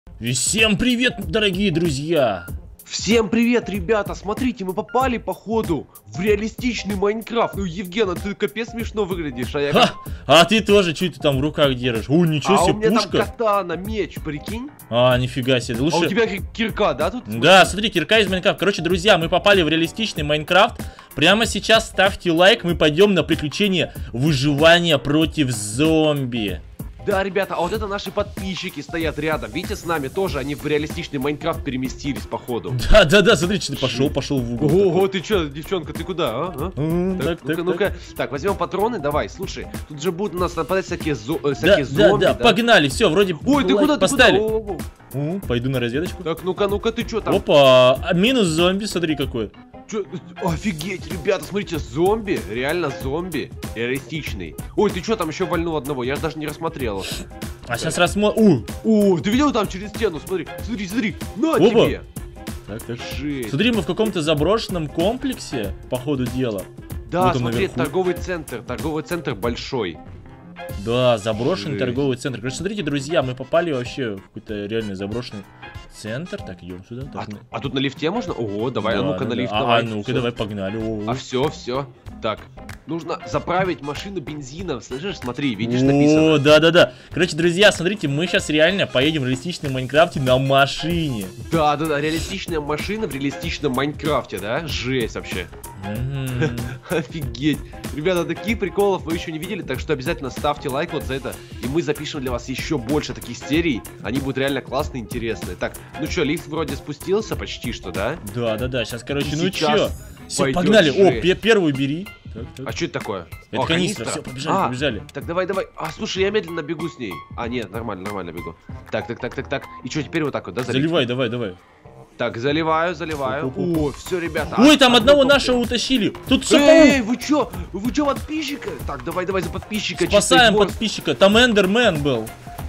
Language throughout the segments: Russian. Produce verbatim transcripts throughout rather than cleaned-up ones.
И всем привет, дорогие друзья! Всем привет, ребята! Смотрите, мы попали, походу, в реалистичный Майнкрафт. Ну, Евгена, ты капец смешно выглядишь, а я... Ха! А ты тоже, что ты там в руках держишь? О, ничего а себе, у меня пушка! там катана, меч, прикинь? А, нифига себе, лучше... А у тебя кирка, да, тут? Да, смотри, кирка из Майнкрафта. Короче, друзья, мы попали в реалистичный Майнкрафт. Прямо сейчас ставьте лайк, мы пойдем на приключение выживания против зомби. Да, ребята, а вот это наши подписчики стоят рядом. Видите, с нами тоже, они в реалистичный Майнкрафт переместились, походу. Да, да, да, смотри, что ты пошел, пошел в угол. Ого, ты что, девчонка, ты куда, а? а? Так, Так, ну-ка, так, ну-ка. так. Так, возьмем патроны, давай, слушай. Тут же будут у нас нападать всякие, зо Да, э, всякие да, зомби, да, погнали, все, вроде Ой, ты лайк куда, ты поставили. куда? О-о-о. О, пойду на разведочку. Так, ну-ка, ну-ка, ты что там? Опа, а минус зомби, смотри какой. Чё? Офигеть, ребята, смотрите, зомби, реально зомби, реалистичный. Ой, ты что там еще вальнул одного? Я даже не рассмотрел. А сейчас рассмотрим. О, ты видел там через стену? Смотри, смотри, смотри, на Опа. тебе. Так, так. Жесть. Смотри, мы в каком-то заброшенном комплексе, по ходу дела. Да, Вот он смотри, наверху. торговый центр, торговый центр большой. Да, заброшенный Жесть. торговый центр. Короче, смотрите, друзья, мы попали вообще в какой-то реально заброшенный центр. Так, идем сюда. Так, А, мы- а тут на лифте можно? Ого, давай, Да, а ну-ка да, на да. лифт, А, давай. а ну-ка, Всё. давай, погнали. О, А о. все, все. Так, нужно заправить машину бензином. Слышишь, смотри, видишь, О, написано. да-да-да. Короче, друзья, смотрите, мы сейчас реально поедем в реалистичном Майнкрафте на машине. Да, да, да, реалистичная машина в реалистичном Майнкрафте, да? Жесть вообще. Мгм. Офигеть. Ребята, таких приколов вы еще не видели, так что обязательно ставьте лайк вот за это. И мы запишем для вас еще больше таких серий. Они будут реально классные, интересные. Так, ну что, лифт вроде спустился почти что, да? Да-да-да, сейчас, короче, И ну сейчас чё? Все, пойдет погнали. О, жесть. пе- первую бери. Так, так. А что это такое? Это О, канистра. Все, побежали, А, побежали. Так, давай, давай. А, слушай, я медленно бегу с ней. А, нет, нормально, нормально бегу. Так, так, так, так, так. И что, теперь вот так вот, да, залить? Заливай, давай, давай. Так, заливаю, заливаю. Оп-оп-оп. О, все, ребята. Ой, там одно одного топливо. нашего утащили. Тут все Эй, вы чё? Вы чё, подписчика? Так, давай, давай за подписчика. чисто Спасаем и двор. подписчика. Там Эндермен был.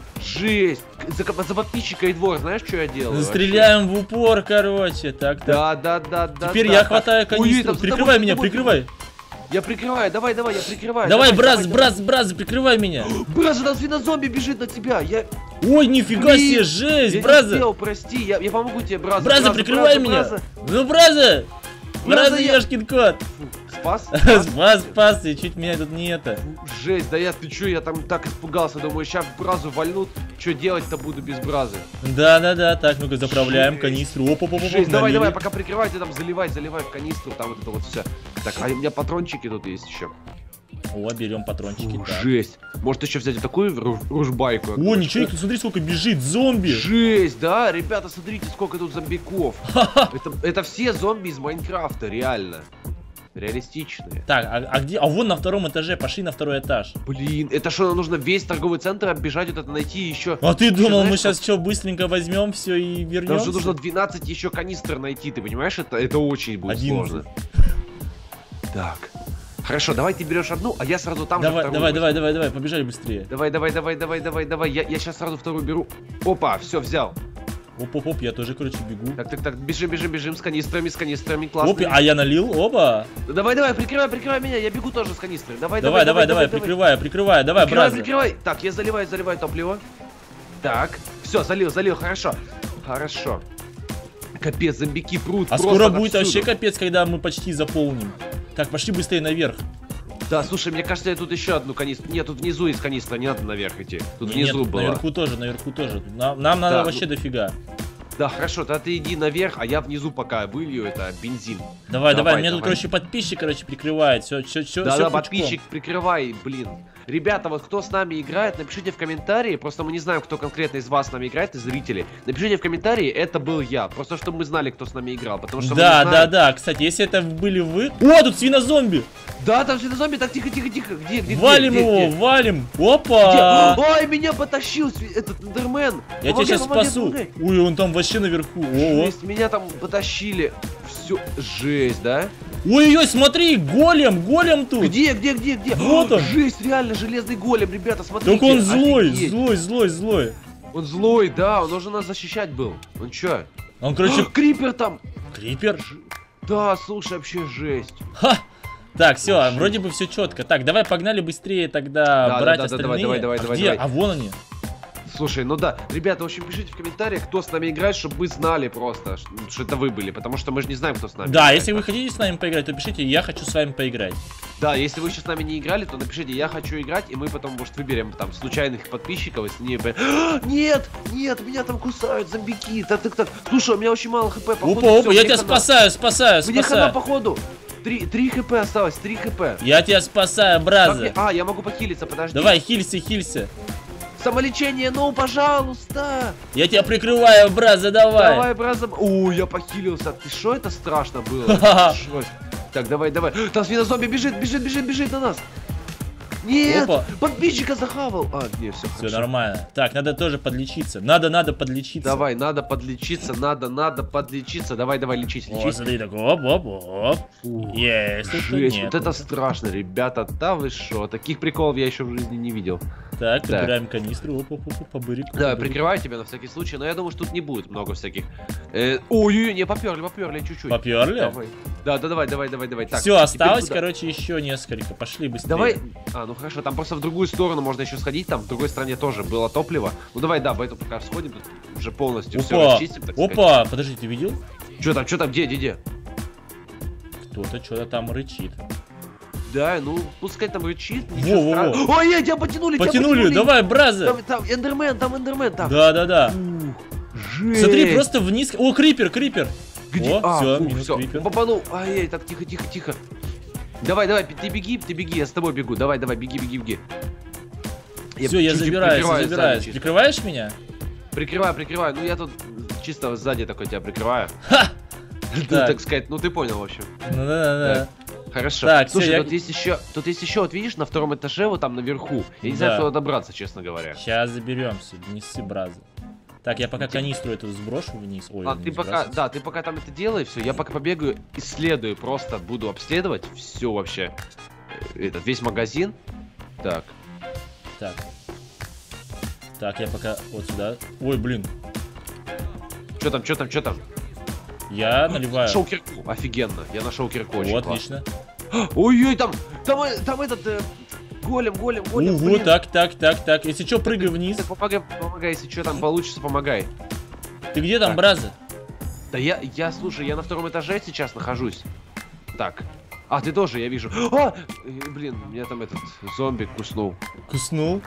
Жесть. За, за подписчика и двор, знаешь, что я делаю? Стреляем в упор, короче. Так, так. Да, да, да, да. Теперь да, я так. хватаю Ой, канистру. там за Прикрывай тобой, меня, за тобой. прикрывай. Я прикрываю, давай, давай, я прикрываю. Давай, браз, давай, браз, браз, прикрывай меня. давай. Браз, у нас свинозомби бежит на тебя. Я, Ой, нифига Блин, себе, жесть, я не браза. успел, прости, я, я помогу тебе, браза. Браза, прикрывай меня. Браза. Ну, браза. Браза, Браза, я- ешкин кот. Спас? Спас, спас, и чуть меня тут не это. Жесть, да я, ты чё, я там так испугался, думаю, сейчас бразу вальнут, что делать-то буду без бразы. Да-да-да, так, ну-ка заправляем Жесть. канистру. Оп, оп, оп, оп, Жесть, давай, налили. давай, пока прикрывай, ты там заливай, заливай в канистру, там вот это вот все. Так, а у меня патрончики тут есть еще. О, берем патрончики. Так. Жесть. Может еще взять вот такую руж- ружбайку? О, ничего, тут смотри, сколько бежит зомби. Жесть, да? Ребята, смотрите, сколько тут зомбиков. Это, это все зомби из Майнкрафта, реально. Реалистичные. Так, а, а где? А вон на втором этаже, пошли на второй этаж. Блин, это что, нам нужно весь торговый центр оббежать, вот это найти еще. А ты думал, знаешь, мы сейчас что, быстренько возьмем все и Нам вернемся? же нужно двенадцать еще канистр найти, ты понимаешь? Это, это очень будет одиннадцать. сложно. Так. Хорошо, давай ты берешь одну, а я сразу там же Давай, вторую давай, возьму. давай, давай, давай, побежали быстрее. Давай, давай, давай, давай, давай, давай. Я, я сейчас сразу вторую беру. Опа, все, взял. Оп-оп-оп, я тоже, короче, бегу. Так, так, так, бежим, бежим, бежим с канистрами, с канистрами, Оп, классно. а я налил, оба. Давай, давай, прикрывай, прикрывай меня, я бегу тоже с канистрой. Давай, Давай, давай, давай, прикрывай, прикрывай, давай, Прикрывай, браза. прикрывай. Так, я заливаю, заливаю топливо. Так, все, залил, залил, хорошо. Хорошо. Капец, зомбики прут. А просто скоро будет отовсюду. вообще капец, когда мы почти заполним. Так, пошли быстрее наверх. Да, слушай, мне кажется, я тут еще одну канистру. Нет, тут внизу есть канистра, не надо наверх идти. Тут Не, внизу нет, было. наверху тоже, наверху тоже. Нам, нам надо Да, вообще ну- дофига. Да, хорошо, тогда ты иди наверх, а я внизу пока вылью это бензин. Давай, давай, Давай, меня тут, давай. короче, подписчик, короче, прикрывает. Все, все, все. Да-да, подписчик, прикрывай, блин. Ребята, вот кто с нами играет, напишите в комментарии. Просто мы не знаем, кто конкретно из вас с нами играет, из зрителей. Напишите в комментарии, это был я. Просто чтобы мы знали, кто с нами играл. Потому что Да, мы не да, знаем. да. Кстати, если это были вы. О, тут свинозомби! Да, там свинозомби, так тихо, тихо, тихо. Где, где, Валим где, его, где? валим! Где? Опа! Ой, меня потащил сви- этот эндермен. Я тебя сейчас спасу. Ой, он там вообще наверху. О, Жесть, меня там потащили. Все, жесть, да? ой-ой, смотри, голем, голем тут. Где, где, где, где? Вот он. Жесть, реально, железный голем, ребята, смотрите. Только он злой, офигеть. злой, злой, злой. Он злой, да, он должен нас защищать был. Он чё? Он, короче, Крипер там. крипер. Да, слушай, вообще жесть. Ха! Так, все, Жесть. вроде бы все четко. Так, давай погнали быстрее тогда Да, брать да, да, остальные. давай, давай, давай, А давай, где? давай. А вон они. Слушай, ну да, ребята, в общем, пишите в комментариях, кто с нами играет, чтобы мы знали просто, что это вы были, потому что мы же не знаем, кто с нами Да, играет. если вы хотите с нами поиграть, то пишите, я хочу с вами поиграть. Да, если вы еще с нами не играли, то напишите, я хочу играть, и мы потом, может, выберем там случайных подписчиков, если не... А, нет, нет, меня там кусают зомбики, так, так, так, слушай, у меня очень мало хп, походу. Опа, опа, всё, я мне тебя хана. спасаю, спасаю, Мне хана, спасаю. походу. Три, три хп осталось, три хп. Я тебя спасаю, Как браза. мне- А, я могу похилиться, подожди. Давай, хилься, хилься. Самолечение, ну, пожалуйста. Я тебя прикрываю, браза, давай. Давай, браза. О, я похилился. Ты что, это страшно было? Ха-ха. Жесть. Так, давай, давай. Там свинозомби бежит, бежит, бежит, бежит на нас. Нет, Опа. подписчика захавал. А, нет, все, Все нормально. Так, надо тоже подлечиться. Надо, надо подлечиться. Давай, надо подлечиться, надо, надо подлечиться. Давай, давай, лечись, О, лечись. смотри, так, оп, оп, оп. Фу, Есть, это Жесть, нет. вот это страшно, ребята. Да вы что? Таких приколов я еще в жизни не видел. Так, Так. прибираем канистру. Оп, оп, оп, по бырику. Да, по бырику. прикрываю тебя на всякий случай, но я думаю, что тут не будет много всяких. Э, Ой-ой-ой, не, поперли, поперли чуть-чуть. Поперли? Давай. Да, да, давай, давай, давай, давай. Так, Все, теперь осталось, туда. короче, еще несколько. Пошли быстрее. Давай. А, ну хорошо, там просто в другую сторону можно еще сходить, там в другой стороне тоже было топливо. Ну давай, да, в эту пока сходим, тут уже полностью все Опа, расчистим, так сказать. опа, подожди, ты видел? Что там, что там, где, где, где? Кто-то что-то там рычит. Да, ну, пускай там рычит, Во, ничего во, во. страшного. Ой, тебя потянули, тебя Потянули, давай, браза. Там, там эндермен, там эндермен, там. Да-да-да. Ух, жесть. Смотри, просто вниз. О, крипер, крипер. Где? О, а, всё, фу, минус всё, крипер. попанул. Ай-яй, так, тихо, тихо, тихо. Давай, давай, ты беги, ты беги, я с тобой бегу. Давай, давай, беги, беги, беги. Все, я чуть-чуть забираюсь, прикрываю я забираюсь. сзади чисто. Прикрываешь меня? Прикрываю, прикрываю. Ну, я тут чисто сзади такой тебя прикрываю. Ха! Ну, Так. так сказать, ну ты понял, в общем. Ну да, да, Хорошо. Так, Слушай, всё, я- тут есть еще, тут есть еще, вот видишь, на втором этаже, вот там наверху. Я не знаю, Да. куда добраться, честно говоря. Сейчас заберемся, неси бразы. Так, я пока канистру эту сброшу вниз. Ой, А не ты пока, сбрасывай. да, ты пока там это делай, все, я пока побегаю, исследую, просто буду обследовать все вообще, э, этот весь магазин. Так, Так. Так, я пока вот сюда. Ой, блин. что там, что там, что там? Я наливаю. Нашел кирку, офигенно, я нашел кирку, очень Вот, классно. отлично. Ой-ой, там, там, э, там этот э, голем, голем, голем. Угу, блин. так, так, так, так. Если что, прыгай вниз. Так, помогай, помогай, если что там получится, помогай. Ты где там, Так. браза? Да я, я, слушай, я на втором этаже сейчас нахожусь. Так. А, ты тоже, я вижу. А! Э, Блин, меня там этот зомби куснул. Куснул.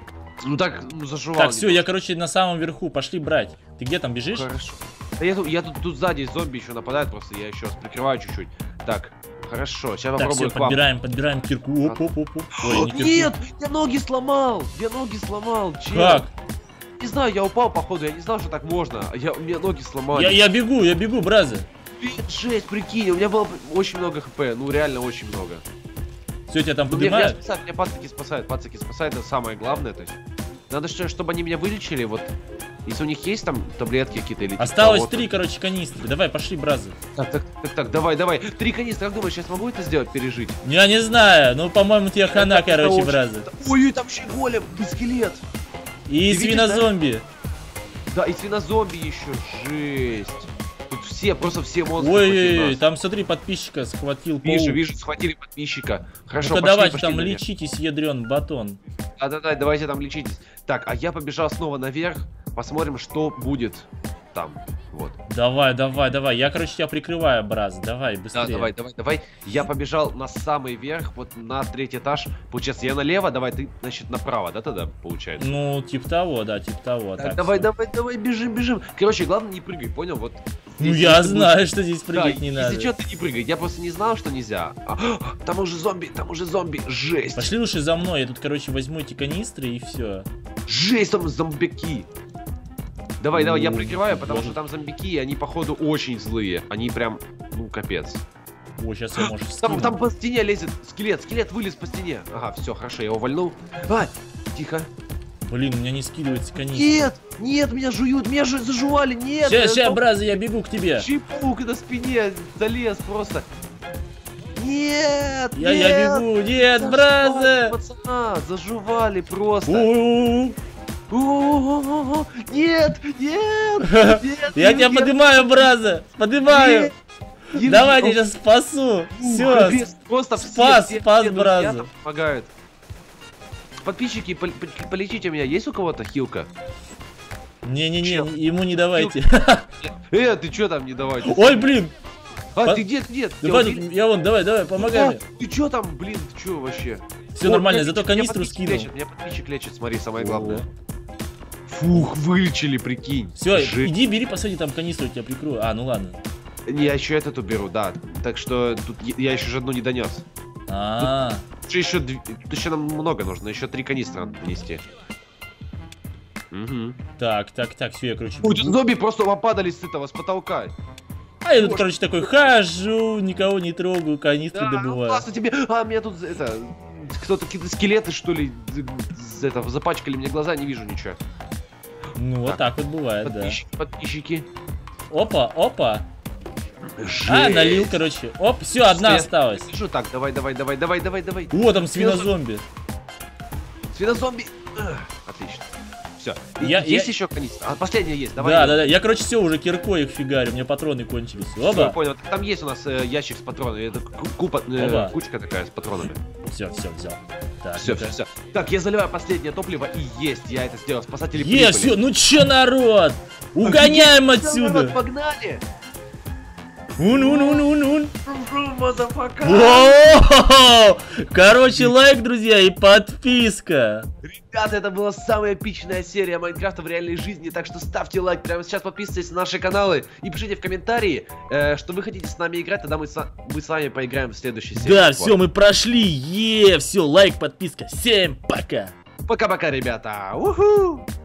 Ну так, ну заживал. Так, все, я, немножко. короче, на самом верху. Пошли брать. Ты где там бежишь? Хорошо. Да я, тут, я тут, тут сзади зомби еще нападают, просто я еще раз прикрываю чуть-чуть. Так, хорошо, сейчас Так, попробую все, к вам. подбираем, подбираем кирку. Оп, оп, оп, оп. Ой, не кирку. Нет, я ноги сломал! Я ноги сломал, чел. Как? Не знаю, я упал, походу, я не знал, что так можно. Я, у меня ноги сломали. Я, я бегу, я бегу, браза. Жесть, прикинь, у меня было очень много хп, ну реально очень много. Все, тебя там Ну, меня, меня поднимают? спасают, меня пацаки спасают, пацаки спасают, это самое главное, то есть. Надо, что- чтобы они меня вылечили, вот. Если у них есть там таблетки какие-то или... типа Осталось того, то- три, короче, канистры. Давай, пошли, бразы. Так, так, так, так, давай, давай. Три канистры, как думаешь, сейчас могу это сделать, пережить? Я не знаю, ну, по-моему, тебе хана, Это- это короче, очень- бразы. Ой, там еще и голем, и скелет. И Ты видишь, свинозомби. Да, и свинозомби еще, жесть. Тут все, просто все монстры против Ой-ой-ой, нас. там, смотри, подписчика схватил Вижу, паук. вижу, схватили подписчика. Хорошо, Ну-ка, пошли, давайте пошли там наверх. лечитесь, ядрен батон. Да-да-да, давайте там лечитесь. Так, а я побежал снова наверх, посмотрим, что будет там. Вот. Давай, давай, давай. Я, короче, тебя прикрываю, браз. Давай, быстрее. Да, давай, давай, давай. Я побежал на самый верх, вот на третий этаж. Получается, я налево, давай, ты, значит, направо, да, тогда, получается? Ну, типа того, да, типа того. Так, Так, давай, всё. давай, давай, бежим, бежим. Короче, главное не прыгай, понял? Вот. Ну, если я ты знаю, будешь- что здесь Да, прыгать не если надо. что, ты не прыгай. Я просто не знал, что нельзя. А, там уже зомби, там уже зомби. Жесть. Пошли лучше за мной. Я тут, короче, возьму эти канистры и все. Жесть, там зомбяки. Давай, давай, я Ну, прикрываю, потому боже. что там зомбяки, и они, походу, очень злые. Они прям, ну, капец. О, сейчас я, может, Там, скину. там по стене лезет скелет, скелет вылез по стене. Ага, все, хорошо, я его вальнул. А, тихо. Блин, у меня не скидывается канистра. Нет, нет, меня жуют, меня же заживали, нет. Сейчас, сейчас, там браза, я бегу к тебе. Чипук на спине залез просто. Нет, Я, нет. я бегу. Нет, Заживали браза. пацана, заживали просто. У-у-у. О-о-о-о-о. Нет, нет, нет. Я тебя нет, поднимаю, браза. Поднимаю. нет. Евгений, Давай, я о, тебя сейчас спасу. фу, Все. капец, просто все, спас, все, спас, все друзья браза. там помогают. Подписчики, пол- пол- полечите меня. Есть у кого-то хилка? Не-не-не, Чел. ему не давайте. Э, ты чё там не давайте? Ой, блин. А, По- ты где, где? Давай, тут- я вон, давай, давай, помогай А, мне. ты чё там, блин, ты чё вообще? Все О, нормально, меня зато подписчик- меня канистру подписчик скинул. лечит, Меня подписчик лечит, смотри, самое О. главное. Фух, вылечили, прикинь. Все, Жесть. иди, бери, посади, там канистру тебя прикрою. А, ну ладно. Я еще этот уберу, да. Так что тут я- я еще же одну не донес. А, Тут еще, дв- тут еще нам много нужно, еще три канистры надо донести. Угу. так, так, так, все, я, короче. Ой, тут бегу. зомби просто попадали с этого, с потолка. А я тут, короче, такой хожу, никого не трогаю, канистры Да, ну добываю. классно тебе. А, меня тут это. Кто-то какие-то скелеты, что ли, з- это, запачкали мне глаза, не вижу ничего. Ну, вот так вот бывает, да. Подписчики, подписчики. Опа, опа. Жесть. А, налил, короче. Оп, все, одна Я- осталась. Вижу, так, давай, давай, давай, давай, давай, давай. О, там свинозомби. Свинозомби. Эх, Отлично. Все. Я- Есть я- еще канистра? А, последняя есть, давай. Да, её. да, да. Я, короче, все, уже киркой их фигарю, у меня патроны кончились. Всё, Оба. понял. Там есть у нас э, ящик с патронами. Это ку- купа, э, Оба. кучка такая с патронами. Все, все, взял. Так, Все, ну-ка. все, все. Так, я заливаю последнее топливо и есть. Я это сделал. Спасатели Е, прибыли. все, ну че, народ? Угоняем Народ, отсюда. Погнали! Ун-ун-ун-ун-ун. Мазафака! Воу! Короче, лайк, друзья, и подписка. Ребята, это была самая эпичная серия Майнкрафта в реальной жизни, так что ставьте лайк прямо сейчас, подписывайтесь на наши каналы и пишите в комментарии, э, что вы хотите с нами играть, тогда мы с, мы с вами поиграем в следующей серии. Да, Вот. все, мы прошли. Е, все, лайк, подписка. Всем пока. Пока-пока, ребята! Уху!